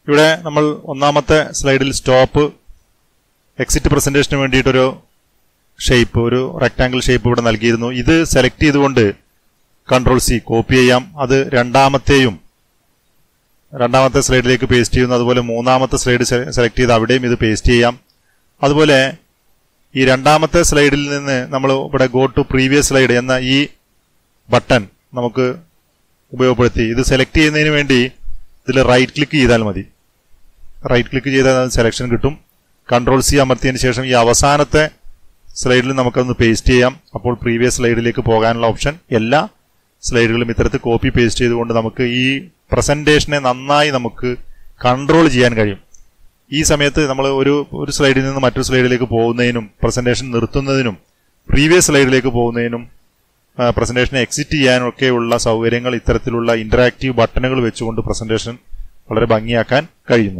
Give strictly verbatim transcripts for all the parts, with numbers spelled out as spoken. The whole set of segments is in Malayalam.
ഇവിടെ നമ്മൾ ഒന്നാമത്തെ സ്ലൈഡിൽ സ്റ്റോപ്പ് എക്സിറ്റ് പ്രസന്റേഷന് വേണ്ടിയിട്ടൊരു ഷേപ്പ്, ഒരു റെക്ടാങ്കിൾ ഷേപ്പ് ഇവിടെ നൽകിയിരുന്നു. ഇത് സെലക്ട് ചെയ്തുകൊണ്ട് കൺട്രോൾ സി കോപ്പി ചെയ്യാം. അത് രണ്ടാമത്തെയും രണ്ടാമത്തെ സ്ലൈഡിലേക്ക് പേസ്റ്റ് ചെയ്യുന്നു. അതുപോലെ മൂന്നാമത്തെ സ്ലൈഡ് സെലക്ട് ചെയ്ത് അവിടെയും ഇത് പേസ്റ്റ് ചെയ്യാം. അതുപോലെ ഈ രണ്ടാമത്തെ സ്ലൈഡിൽ നിന്ന് നമ്മൾ ഇവിടെ ഗോ ടു പ്രീവിയസ് സ്ലൈഡ് എന്ന ഈ ബട്ടൺ നമുക്ക് ഉപയോഗപ്പെടുത്തി ഇത് സെലക്ട് ചെയ്യുന്നതിന് വേണ്ടി ഇതിൽ റൈറ്റ് ക്ലിക്ക് ചെയ്താൽ മതി. റൈറ്റ് ക്ലിക്ക് ചെയ്താൽ സെലക്ഷൻ കിട്ടും. കൺട്രോൾ സി അമർത്തിയതിന് ശേഷം ഈ അവസാനത്തെ സ്ലൈഡിൽ നമുക്കൊന്ന് പേസ്റ്റ് ചെയ്യാം. അപ്പോൾ പ്രീവിയസ് സ്ലൈഡിലേക്ക് പോകാനുള്ള ഓപ്ഷൻ എല്ലാ സ്ലൈഡുകളും ഇത്തരത്തിൽ കോപ്പി പേസ്റ്റ് ചെയ്തുകൊണ്ട് നമുക്ക് ഈ പ്രസന്റേഷനെ നന്നായി നമുക്ക് കൺട്രോൾ ചെയ്യാൻ കഴിയും. ഈ സമയത്ത് നമ്മൾ ഒരു ഒരു സ്ലൈഡിൽ നിന്ന് മറ്റൊരു സ്ലൈഡിലേക്ക് പോകുന്നതിനും പ്രസന്റേഷൻ നിർത്തുന്നതിനും പ്രീവിയസ് സ്ലൈഡിലേക്ക് പോകുന്നതിനും പ്രസന്റേഷനെ എക്സിറ്റ് ചെയ്യാനൊക്കെയുള്ള സൗകര്യങ്ങൾ ഇത്തരത്തിലുള്ള ഇന്ററാക്റ്റീവ് ബട്ടണുകൾ വെച്ചുകൊണ്ട് പ്രസന്റേഷൻ വളരെ ഭംഗിയാക്കാൻ കഴിയുന്നു.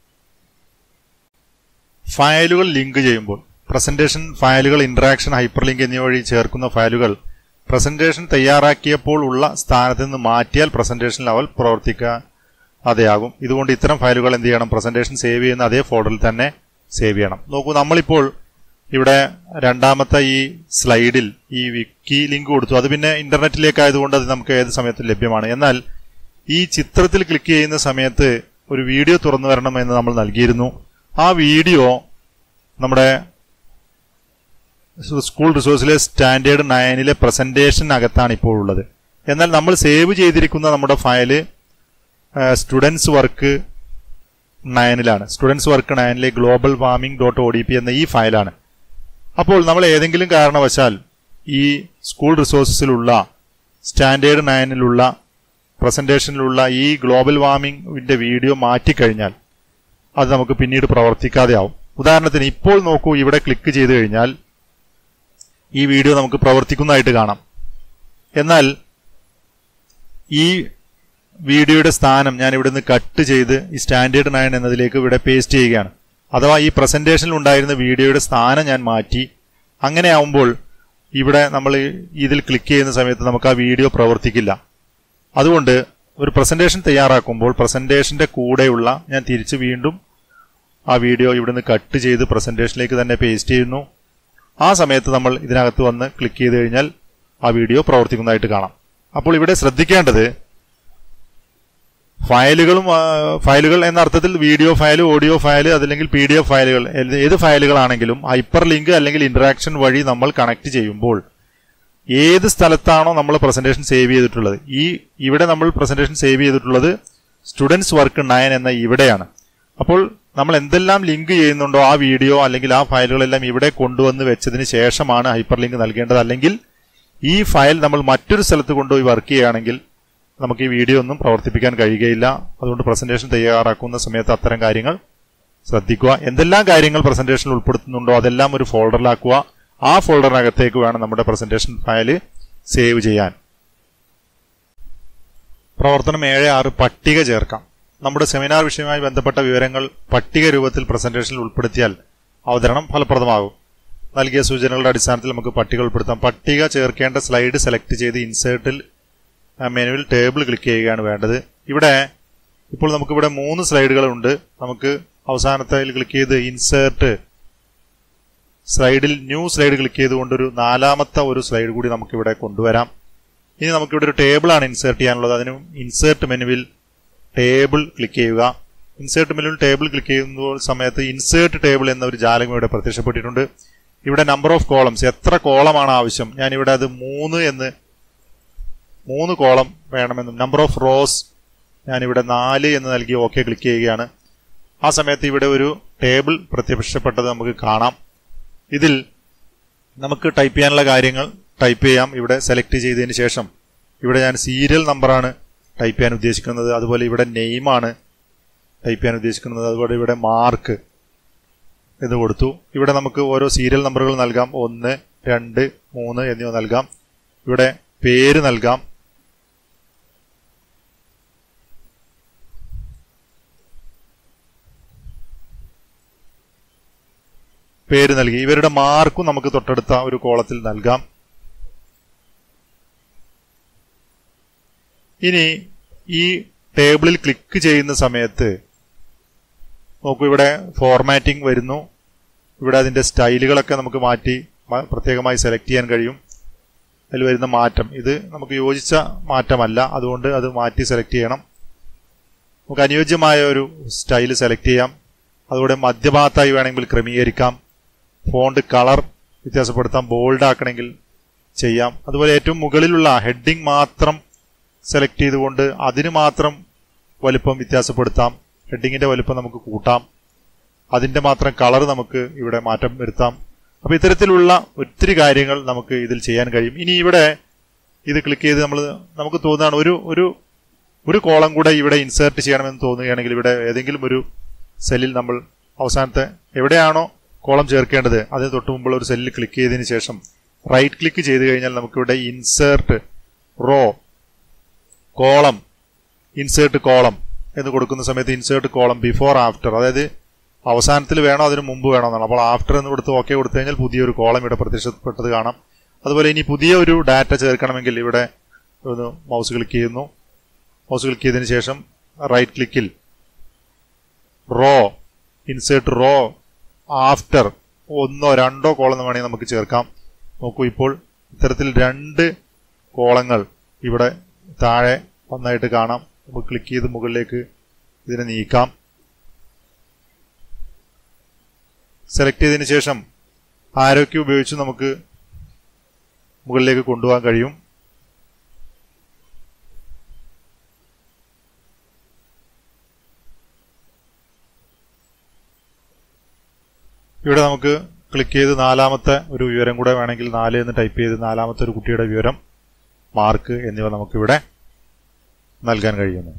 ഫയലുകൾ ലിങ്ക് ചെയ്യുമ്പോൾ പ്രസന്റേഷൻ ഫയലുകൾ, ഇന്ററാക്ഷൻ, ഹൈപ്പർ ലിങ്ക് എന്നിവ വഴി ചേർക്കുന്ന ഫയലുകൾ പ്രസന്റേഷൻ തയ്യാറാക്കിയപ്പോൾ ഉള്ള സ്ഥാനത്ത് നിന്ന് മാറ്റിയാൽ പ്രസന്റേഷൻ ലെവൽ പ്രവർത്തിക്കാതെയാകും. ഇതുകൊണ്ട് ഇത്തരം ഫയലുകൾ എന്ത് ചെയ്യണം? പ്രസന്റേഷൻ സേവ് ചെയ്യുന്ന അതേ ഫോൾഡറിൽ തന്നെ സേവ് ചെയ്യണം. നോക്കൂ, നമ്മളിപ്പോൾ ഇവിടെ രണ്ടാമത്തെ ഈ സ്ലൈഡിൽ ഈ വിക്കി ലിങ്ക് കൊടുത്തു. അത് പിന്നെ ഇന്റർനെറ്റിലേക്ക് ആയതുകൊണ്ട് അത് നമുക്ക് ഏത് സമയത്തും ലഭ്യമാണ്. എന്നാൽ ഈ ചിത്രത്തിൽ ക്ലിക്ക് ചെയ്യുന്ന സമയത്ത് ഒരു വീഡിയോ തുറന്നു വരണം എന്ന് നമ്മൾ നൽകിയിരുന്നു. ആ വീഡിയോ നമ്മുടെ സ്കൂൾ റിസോഴ്സിലെ സ്റ്റാൻഡേർഡ് നയനിലെ പ്രസന്റേഷനകത്താണ് ഇപ്പോൾ ഉള്ളത്. എന്നാൽ നമ്മൾ സേവ് ചെയ്തിരിക്കുന്ന നമ്മുടെ ഫയല് സ്റ്റുഡൻസ് വർക്ക് നയനിലാണ്. സ്റ്റുഡൻസ് വർക്ക് നയനിലെ global warming dot O D P എന്ന ഈ ഫയലാണ്. അപ്പോൾ നമ്മൾ ഏതെങ്കിലും കാരണവശാൽ ഈ സ്കൂൾ റിസോഴ്സിലുള്ള സ്റ്റാൻഡേർഡ് നയനിലുള്ള പ്രസന്റേഷനിലുള്ള ഈ ഗ്ലോബൽ വാർമിംഗിന്റെ വീഡിയോ മാറ്റിക്കഴിഞ്ഞാൽ അത് നമുക്ക് പിന്നീട് പ്രവർത്തിക്കാതെ ആവും. ഉദാഹരണത്തിന് ഇപ്പോൾ നോക്കൂ, ഇവിടെ ക്ലിക്ക് ചെയ്ത് കഴിഞ്ഞാൽ ഈ വീഡിയോ നമുക്ക് പ്രവർത്തിക്കുന്നതായിട്ട് കാണാം. എന്നാൽ ഈ വീഡിയോയുടെ സ്ഥാനം ഞാൻ ഇവിടെ നിന്ന് കട്ട് ചെയ്ത് ഈ സ്റ്റാൻഡേർഡ് നയൻ എന്നതിലേക്ക് ഇവിടെ പേസ്റ്റ് ചെയ്യുകയാണ്. അഥവാ ഈ പ്രസന്റേഷനിൽ ഉണ്ടായിരുന്ന വീഡിയോയുടെ സ്ഥാനം ഞാൻ മാറ്റി. അങ്ങനെ ആവുമ്പോൾ ഇവിടെ നമ്മൾ ഇതിൽ ക്ലിക്ക് ചെയ്യുന്ന സമയത്ത് നമുക്ക് ആ വീഡിയോ പ്രവർത്തിക്കില്ല. അതുകൊണ്ട് ഒരു പ്രസന്റേഷൻ തയ്യാറാക്കുമ്പോൾ പ്രസന്റേഷന്റെ കൂടെയുള്ള ഞാൻ തിരിച്ച് വീണ്ടും ആ വീഡിയോ ഇവിടുന്ന് കട്ട് ചെയ്ത് പ്രസന്റേഷനിലേക്ക് തന്നെ പേസ്റ്റ് ചെയ്യുന്നു. ആ സമയത്ത് നമ്മൾ ഇതിനകത്ത് വന്ന് ക്ലിക്ക് ചെയ്ത് കഴിഞ്ഞാൽ ആ വീഡിയോ പ്രവർത്തിക്കുന്നതായിട്ട് കാണാം. അപ്പോൾ ഇവിടെ ശ്രദ്ധിക്കേണ്ടത് ഫയലുകളും ഫയലുകൾ എന്ന അർത്ഥത്തിൽ വീഡിയോ ഫയൽ, ഓഡിയോ ഫയൽ, അതല്ലെങ്കിൽ പി ഡി എഫ് ഫയലുകൾ, ഏത് ഫയലുകളാണെങ്കിലും ഹൈപ്പർ ലിങ്ക് അല്ലെങ്കിൽ ഇന്ററാക്ഷൻ വഴി നമ്മൾ കണക്ട് ചെയ്യുമ്പോൾ ഏത് സ്ഥലത്താണോ നമ്മൾ പ്രസന്റേഷൻ സേവ് ചെയ്തിട്ടുള്ളത്, ഈ ഇവിടെ നമ്മൾ പ്രസന്റേഷൻ സേവ് ചെയ്തിട്ടുള്ളത് സ്റ്റുഡൻസ് വർക്ക് നയൻ എന്ന ഇവിടെയാണ്. അപ്പോൾ നമ്മൾ എന്തെല്ലാം ലിങ്ക് ചെയ്യുന്നുണ്ടോ ആ വീഡിയോ അല്ലെങ്കിൽ ആ ഫയലുകളെല്ലാം ഇവിടെ കൊണ്ടുവന്ന് വെച്ചതിന് ശേഷമാണ് ഹൈപ്പർ ലിങ്ക് നൽകേണ്ടത്. അല്ലെങ്കിൽ ഈ ഫയൽ നമ്മൾ മറ്റൊരു സ്ഥലത്ത് കൊണ്ടുപോയി വർക്ക് ചെയ്യുകയാണെങ്കിൽ നമുക്ക് ഈ വീഡിയോ ഒന്നും പ്രവർത്തിപ്പിക്കാൻ കഴിയുകയില്ല. അതുകൊണ്ട് പ്രസന്റേഷൻ തയ്യാറാക്കുന്ന സമയത്ത് അത്തരം കാര്യങ്ങൾ ശ്രദ്ധിക്കുക. എന്തെല്ലാം കാര്യങ്ങൾ പ്രസന്റേഷനിൽ ഉൾപ്പെടുത്തുന്നുണ്ടോ അതെല്ലാം ഒരു ഫോൾഡറിലാക്കുക. ആ ഫോൾഡറിനകത്തേക്ക് വേണം നമ്മുടെ പ്രസന്റേഷൻ ഫയല് സേവ് ചെയ്യാൻ. പ്രവർത്തനം ഏഴ് ആറ് പട്ടിക ചേർക്കാം. നമ്മുടെ സെമിനാർ വിഷയവുമായി ബന്ധപ്പെട്ട വിവരങ്ങൾ പട്ടിക രൂപത്തിൽ പ്രസന്റേഷനിൽ ഉൾപ്പെടുത്തിയാൽ അവതരണം ഫലപ്രദമാകും. നൽകിയ സൂചനകളുടെ അടിസ്ഥാനത്തിൽ നമുക്ക് പട്ടിക ഉൾപ്പെടുത്താം. പട്ടിക ചേർക്കേണ്ട സ്ലൈഡ് സെലക്ട് ചെയ്ത് ഇൻസേർട്ടിൽ മെനുവിൽ ടേബിൾ ക്ലിക്ക് ചെയ്യുകയാണ് വേണ്ടത്. ഇവിടെ ഇപ്പോൾ നമുക്കിവിടെ മൂന്ന് സ്ലൈഡുകളുണ്ട്. നമുക്ക് അവസാനത്തിൽ ക്ലിക്ക് ചെയ്ത് ഇൻസേർട്ട് സ്ലൈഡിൽ ന്യൂ സ്ലൈഡ് ക്ലിക്ക് ചെയ്തുകൊണ്ട് ഒരു നാലാമത്തെ ഒരു സ്ലൈഡ് കൂടി നമുക്കിവിടെ കൊണ്ടുവരാം. ഇനി നമുക്കിവിടെ ഒരു ടേബിളാണ് ഇൻസേർട്ട് ചെയ്യാനുള്ളത്. അതിന് ഇൻസേർട്ട് മെനുവിൽ ടേബിൾ ക്ലിക്ക് ചെയ്യുക. ഇൻസേർട്ട് മെനുവിൽ ടേബിൾ ക്ലിക്ക് ചെയ്യുന്ന സമയത്ത് ഇൻസേർട്ട് ടേബിൾ എന്ന ഒരു ജാലകം ഇവിടെ പ്രത്യക്ഷപ്പെട്ടിട്ടുണ്ട്. ഇവിടെ നമ്പർ ഓഫ് കോളംസ്, എത്ര കോളമാണ് ആവശ്യം, ഞാനിവിടെ അത് മൂന്ന് എന്ന് മൂന്ന് കോളം വേണമെന്നും, നമ്പർ ഓഫ് റോസ് ഞാനിവിടെ നാല് എന്ന് നൽകി ഓക്കെ ക്ലിക്ക് ചെയ്യുകയാണ്. ആ സമയത്ത് ഇവിടെ ഒരു ടേബിൾ പ്രത്യക്ഷപ്പെട്ടത് നമുക്ക് കാണാം. ഇതിൽ നമുക്ക് ടൈപ്പ് ചെയ്യാനുള്ള കാര്യങ്ങൾ ടൈപ്പ് ചെയ്യാം. ഇവിടെ സെലക്ട് ചെയ്തതിന് ശേഷം ഇവിടെ ഞാൻ സീരിയൽ നമ്പറാണ് ടൈപ്പ് ചെയ്യാൻ ഉദ്ദേശിക്കുന്നത്. അതുപോലെ ഇവിടെ നെയിമാണ് ടൈപ്പ് ചെയ്യാൻ ഉദ്ദേശിക്കുന്നത്. അതുപോലെ ഇവിടെ മാർക്ക് എന്ന് കൊടുത്തു. ഇവിടെ നമുക്ക് ഓരോ സീരിയൽ നമ്പറുകൾ നൽകാം. ഒന്ന്, രണ്ട്, മൂന്ന് എന്നിവ നൽകാം. ഇവിടെ പേര് നൽകാം. പേര് നൽകി. ഇവരുടെ മാർക്കും നമുക്ക് തൊട്ടടുത്ത ഒരു കോളത്തിൽ നൽകാം. ഇനി ഈ ടേബിളിൽ ക്ലിക്ക് ചെയ്യുന്ന സമയത്ത് നോക്കൂ, ഇവിടെ ഫോർമാറ്റിംഗ് വരുന്നു. ഇവിടെ അതിൻ്റെ സ്റ്റൈലുകളൊക്കെ നമുക്ക് മാറ്റി പ്രത്യേകമായി സെലക്ട് ചെയ്യാൻ കഴിയും. അതിൽ വരുന്ന മാറ്റം ഇത് നമുക്ക് യോജിച്ച മാറ്റമല്ല, അതുകൊണ്ട് അത് മാറ്റി സെലക്ട് ചെയ്യണം. നമുക്ക് അനുയോജ്യമായ ഒരു സ്റ്റൈൽ സെലക്ട് ചെയ്യാം. അതുകൂടെ മധ്യഭാഗത്തായി വേണമെങ്കിൽ ക്രമീകരിക്കാം. ഫോണ്ട് കളർ വ്യത്യാസപ്പെടുത്താം. ബോൾഡ് ആക്കണമെങ്കിൽ ചെയ്യാം. അതുപോലെ ഏറ്റവും മുകളിലുള്ള ഹെഡിങ് മാത്രം സെലക്ട് ചെയ്തുകൊണ്ട് അതിന് മാത്രം വലുപ്പം വ്യത്യാസപ്പെടുത്താം. ഹെഡിങ്ങിൻ്റെ വലുപ്പം നമുക്ക് കൂട്ടാം. അതിൻ്റെ മാത്രം കളർ നമുക്ക് ഇവിടെ മാറ്റം വരുത്താം. അപ്പോൾ ഇത്തരത്തിലുള്ള ഒത്തിരി കാര്യങ്ങൾ നമുക്ക് ഇതിൽ ചെയ്യാൻ കഴിയും. ഇനി ഇവിടെ ഇത് ക്ലിക്ക് ചെയ്ത് നമ്മൾ നമുക്ക് തോന്നുകയാണ് ഒരു ഒരു ഒരു കോളം കൂടെ ഇവിടെ ഇൻസേർട്ട് ചെയ്യണമെന്ന് തോന്നുകയാണെങ്കിൽ ഇവിടെ ഏതെങ്കിലും ഒരു സെല്ലിൽ നമ്മൾ അവസാനത്തെ എവിടെയാണോ കോളം ചേർക്കേണ്ടത് അതിന് തൊട്ട് മുമ്പുള്ള ഒരു സെല്ലിൽ ക്ലിക്ക് ചെയ്തതിന് ശേഷം റൈറ്റ് ക്ലിക്ക് ചെയ്ത് കഴിഞ്ഞാൽ നമുക്കിവിടെ insert row column insert column എന്ന് കൊടുക്കുന്ന സമയത്ത് ഇൻസേർട്ട് കോളം ബിഫോർ ആഫ്റ്റർ, അതായത് അവസാനത്തിൽ വേണോ അതിന് മുമ്പ് വേണോ എന്നാണ്. അപ്പോൾ ആഫ്റ്റർ എന്ന് കൊടുത്ത് ഓക്കെ കൊടുത്തു കഴിഞ്ഞാൽ പുതിയൊരു കോളം ഇവിടെ പ്രത്യക്ഷപ്പെട്ടത് കാണാം. അതുപോലെ ഇനി പുതിയ ഒരു ഡാറ്റ ചേർക്കണമെങ്കിൽ ഇവിടെ ഒന്ന് മൗസ് ക്ലിക്ക് ചെയ്യുന്നു. മൗസ് ക്ലിക്ക് ചെയ്തതിന് ശേഷം റൈറ്റ് ക്ലിക്കിൽ റോ ഇൻസേർട്ട് റോ ആഫ്റ്റർ ഒന്നോ രണ്ടോ കോളം വേണമെങ്കിൽ നമുക്ക് ചേർക്കാം. നോക്കൂ, ഇപ്പോൾ ഇത്തരത്തിൽ രണ്ട് കോളങ്ങൾ ഇവിടെ താഴെ വന്നായിട്ട് കാണാം. നമുക്ക് ക്ലിക്ക് ചെയ്ത് മുകളിലേക്ക് ഇതിനെ നീക്കാം. സെലക്ട് ചെയ്തതിന് ശേഷം ആരോഗ്യ ഉപയോഗിച്ച് നമുക്ക് മുകളിലേക്ക് കൊണ്ടുപോകാൻ കഴിയും. ഇവിടെ നമുക്ക് ക്ലിക്ക് ചെയ്ത് നാലാമത്തെ ഒരു വിവരം കൂടെ വേണമെങ്കിൽ നാല് എന്ന് ടൈപ്പ് ചെയ്ത് നാലാമത്തെ ഒരു കുട്ടിയുടെ വിവരം, മാർക്ക് എന്നിവ നമുക്കിവിടെ നൽകാൻ കഴിയുന്നു.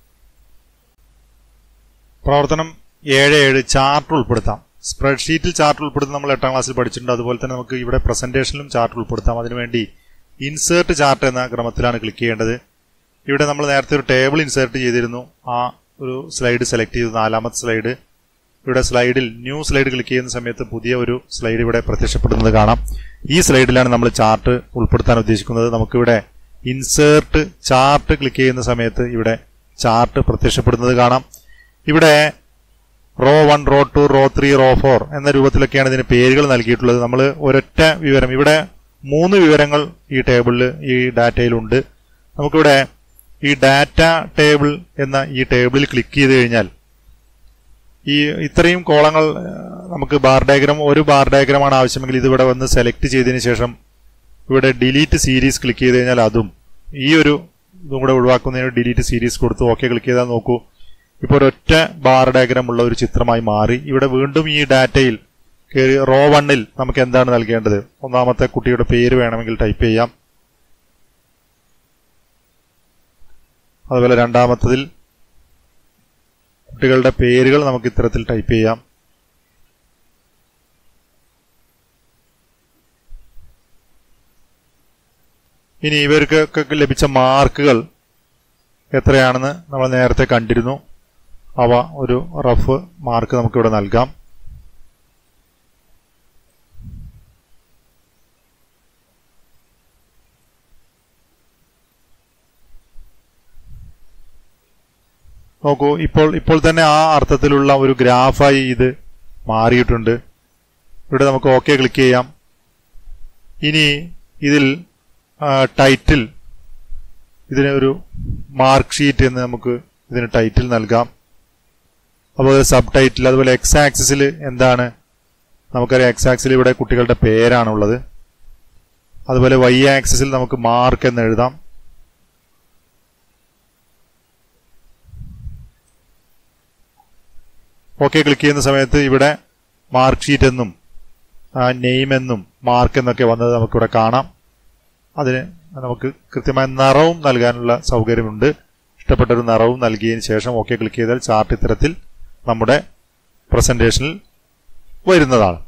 പ്രവർത്തനം ഏഴ് ഏഴ് ചാർട്ട് ഉൾപ്പെടുത്താം. സ്പ്രെഡ്ഷീറ്റിൽ ചാർട്ട് ഉൾപ്പെടുത്താൻ നമ്മൾ എട്ടാം ക്ലാസ്സിൽ പഠിച്ചിട്ടുണ്ട്. അതുപോലെ തന്നെ നമുക്ക് ഇവിടെ പ്രസന്റേഷനിലും ചാർട്ട് ഉൾപ്പെടുത്താം. അതിനുവേണ്ടി ഇൻസേർട്ട് ചാർട്ട് എന്ന ക്രമത്തിലാണ് ക്ലിക്ക് ചെയ്യേണ്ടത്. ഇവിടെ നമ്മൾ നേരത്തെ ഒരു ടേബിൾ ഇൻസേർട്ട് ചെയ്തിരുന്നു. ആ ഒരു സ്ലൈഡ് സെലക്ട് ചെയ്തു, നാലാമത്തെ സ്ലൈഡ്. ഇവിടെ സ്ലൈഡിൽ ന്യൂ സ്ലൈഡ് ക്ലിക്ക് ചെയ്യുന്ന സമയത്ത് പുതിയ ഒരു സ്ലൈഡ് ഇവിടെ പ്രത്യക്ഷപ്പെടുന്നത് കാണാം. ഈ സ്ലൈഡിലാണ് നമ്മൾ ചാർട്ട് ഉൾപ്പെടുത്താൻ ഉദ്ദേശിക്കുന്നത്. നമുക്കിവിടെ ഇൻസേർട്ട് ചാർട്ട് ക്ലിക്ക് ചെയ്യുന്ന സമയത്ത് ഇവിടെ ചാർട്ട് പ്രത്യക്ഷപ്പെടുന്നത് കാണാം. ഇവിടെ row one row two row three row four എന്ന രൂപത്തിലൊക്കെയാണ് ഇതിന് പേരുകൾ നൽകിയിട്ടുള്ളത്. നമ്മൾ ഒരൊറ്റ വിവരം, ഇവിടെ മൂന്ന് വിവരങ്ങൾ ഈ ടേബിളിൽ ഈ ഡാറ്റയിലുണ്ട്. നമുക്കിവിടെ ഈ ഡാറ്റ ടേബിൾ എന്ന ഈ ടേബിളിൽ ക്ലിക്ക് ചെയ്ത് കഴിഞ്ഞാൽ ഈ ഇത്രയും കോളങ്ങൾ നമുക്ക് ബാർ ഡയഗ്രാം ഒരു ബാർ ഡയഗ്രാമാണ് ആവശ്യമെങ്കിൽ ഇതിവിടെ വന്ന് സെലക്ട് ചെയ്തതിന് ശേഷം ഇവിടെ ഡിലീറ്റ് സീരീസ് ക്ലിക്ക് ചെയ്ത് കഴിഞ്ഞാൽ അതും ഈ ഒരു ഇതും കൂടെ ഒഴിവാക്കുന്നതിന് ഡിലീറ്റ് സീരീസ് കൊടുത്ത് ഓക്കെ ക്ലിക്ക് ചെയ്താൽ നോക്കൂ, ഇപ്പോൾ ഒരൊറ്റ ബാർ ഡയഗ്രാം ഉള്ള ഒരു ചിത്രമായി മാറി. ഇവിടെ വീണ്ടും ഈ ഡാറ്റയിൽ കയറി റോ വണ്ണിൽ നമുക്ക് എന്താണ് നൽകേണ്ടത്, ഒന്നാമത്തെ കുട്ടിയുടെ പേര് വേണമെങ്കിൽ ടൈപ്പ് ചെയ്യാം. അതുപോലെ രണ്ടാമത്തതിൽ കുട്ടികളുടെ പേരുകൾ നമുക്ക് ഇത്തരത്തിൽ ടൈപ്പ് ചെയ്യാം. ഇനി ഇവർക്കൊക്കെ ലഭിച്ച മാർക്കുകൾ എത്രയാണെന്ന് നമ്മൾ നേരത്തെ കണ്ടിരുന്നു. അവ ഒരു റഫ് മാർക്ക് നമുക്കിവിടെ നൽകാം. നോക്കൂ, ഇപ്പോൾ ഇപ്പോൾ തന്നെ ആ അർത്ഥത്തിലുള്ള ഒരു ഗ്രാഫായി ഇത് മാറിയിട്ടുണ്ട്. ഇവിടെ നമുക്ക് ഓക്കെ ക്ലിക്ക് ചെയ്യാം. ഇനി ഇതിൽ ടൈറ്റിൽ, ഇതിന് ഒരു മാർക്ക് ഷീറ്റ് എന്ന് നമുക്ക് ഇതിന് ടൈറ്റിൽ നൽകാം. അതുപോലെ സബ് ടൈറ്റിൽ, അതുപോലെ എക്സ് ആക്സിസിൽ എന്താണ് നമുക്കറിയാം. എക്സ് ആക്സിൽ ഇവിടെ കുട്ടികളുടെ പേരാണുള്ളത്. അതുപോലെ വൈ ആക്സിസിൽ നമുക്ക് മാർക്ക് എന്ന് എഴുതാം. ഓക്കെ ക്ലിക്ക് ചെയ്യുന്ന സമയത്ത് ഇവിടെ മാർക്ക് ഷീറ്റ് എന്നും നെയിം എന്നും മാർക്ക് എന്നൊക്കെ വന്നത് നമുക്കിവിടെ കാണാം. അതിന് നമുക്ക് കൃത്യമായ നിറവും നൽകാനുള്ള സൗകര്യമുണ്ട്. ഇഷ്ടപ്പെട്ടൊരു നിറവും നൽകിയതിന് ശേഷം ഓക്കെ ക്ലിക്ക് ചെയ്താൽ ചാർട്ട് ഇത്തരത്തിൽ നമ്മുടെ പ്രസന്റേഷനിൽ വരുന്നതാണ്.